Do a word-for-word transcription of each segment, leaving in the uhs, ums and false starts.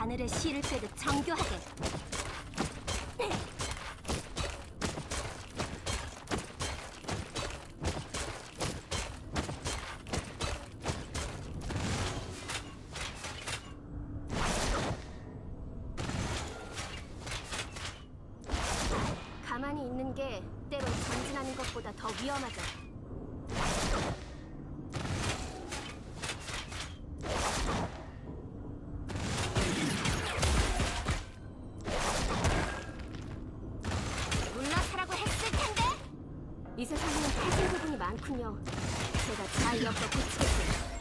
하늘의 실을 꿰듯 정교하게. 가만히 있는 게 때론 전진하는 것보다 더 위험하죠. 물러서라고 했을 텐데! 이 세상에는 깨진 부분이 많군요. 제가 잘 엮어 고치겠어요.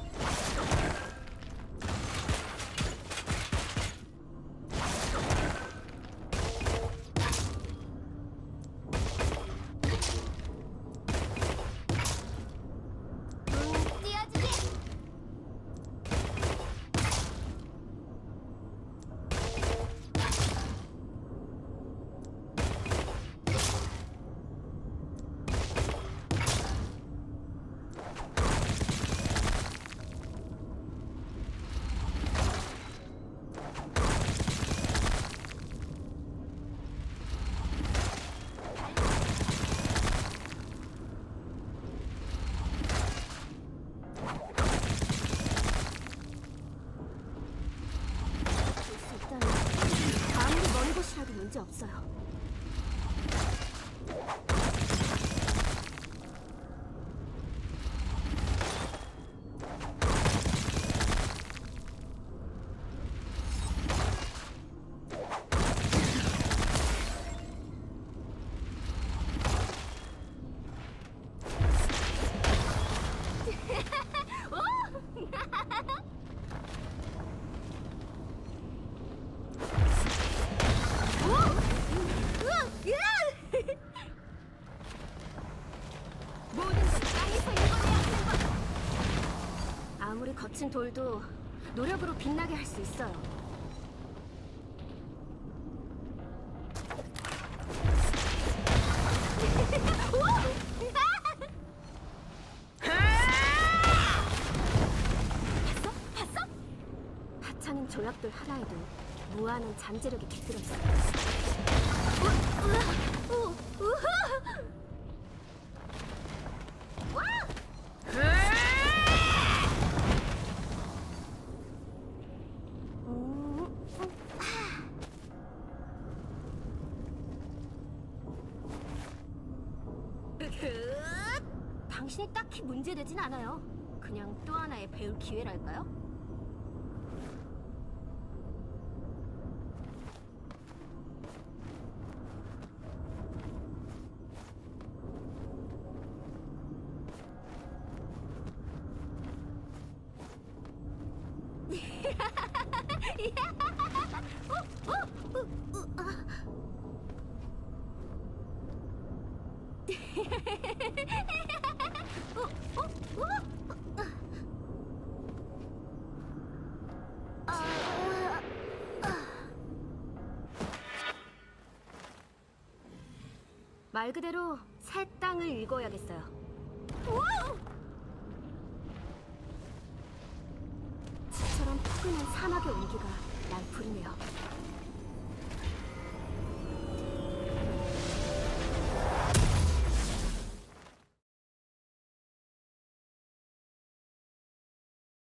문제 없어요. 아무리 거친 돌도 노력으로 빛나게 할 수 있어요. 봤어? 봤어? 하찮은 조약돌 하나에도 무한한 잠재력이 깃들어 있어. 당신이 딱히 문제되진 않아요. 그냥 또 하나의 배울 기회랄까요? 말 그대로 새 땅을 읽어야겠어요. 지처럼 포근한 사막의 온기가 날 부리네요.